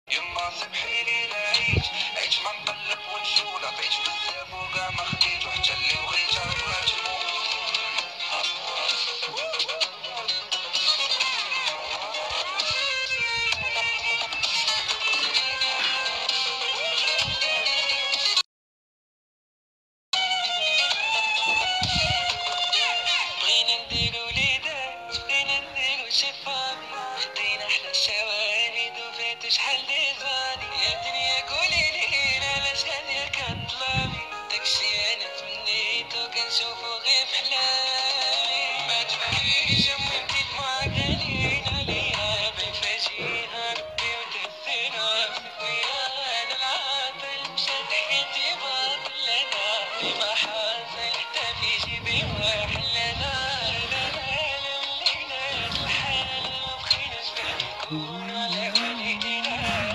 يما سبحي لي العيش، عيش ما نقلب ونشول، عطيت بزاف وكاع ما خديت، وحتى اللي بغيتها ما تموت. بغينا نديرو ليدات، بغينا نديرو شي فامي، خدينا احلى الشواهد وفات شحال دي زاني. يا دنيا قولي لي علاش هادية كنظلامي، داكشي انا تمنيتو كنشوفو غير فحلامي. ما تبكيش امي بديت معاك غاليين عليا، باين فاجيها ربي ودزينا فيا. انا العاطل مشات حياتي باطل، انا ديما حاصل حتى في جيبي وحلنا. لا ملينا الحال ما بقيناش بنكون على والدينا.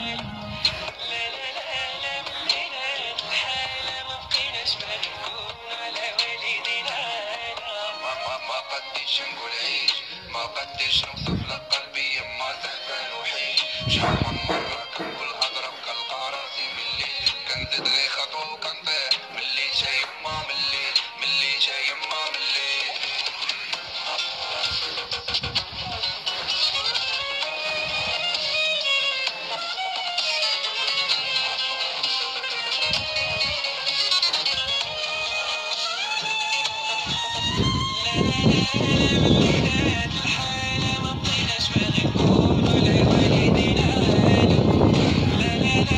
لا ملينا الحال ما بقيناش بنكون على والدينا. ما قديش نقول عيش، ما قديش نوصف لك قلبي يما زعفان وحيد. شحال من مرة كنقول اضرب كنلقى راسي ملي كنزيد غير خطوة وكنطيح. ملي جا يما ملي جا يما ملي. ملينا الحالة ما بقيناش باغي نكون على والدينا. لا ملينا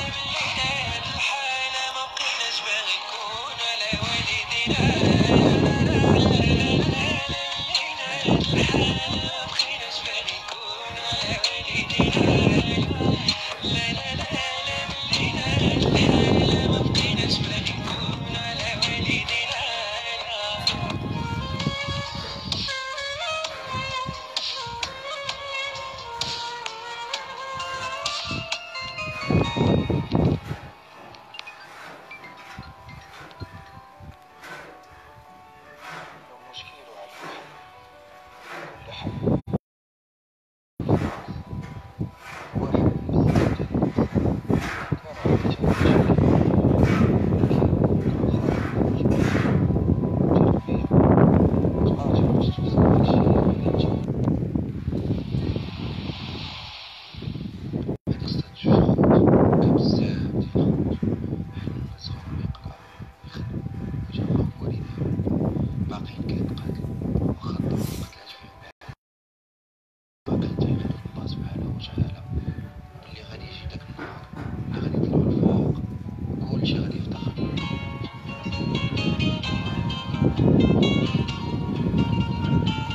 الحالة ما بقيناش باغي نكون على والدينا. ملينا الحالة ما بقيناش باغي نكون على والدينا. لا ملينا الحالة ما بقيناش باغي نكون على والدينا. مشكل وعلى كل حال واحد باقيين كيتقاتلوا وخاطر ما قتلهاش فيهم باقيين تيغيروا الله سبحانه وتعالى اللي غادي يجي داك النهار اللي غادي يطلعوا الفوق كلشي غادي يفتخر.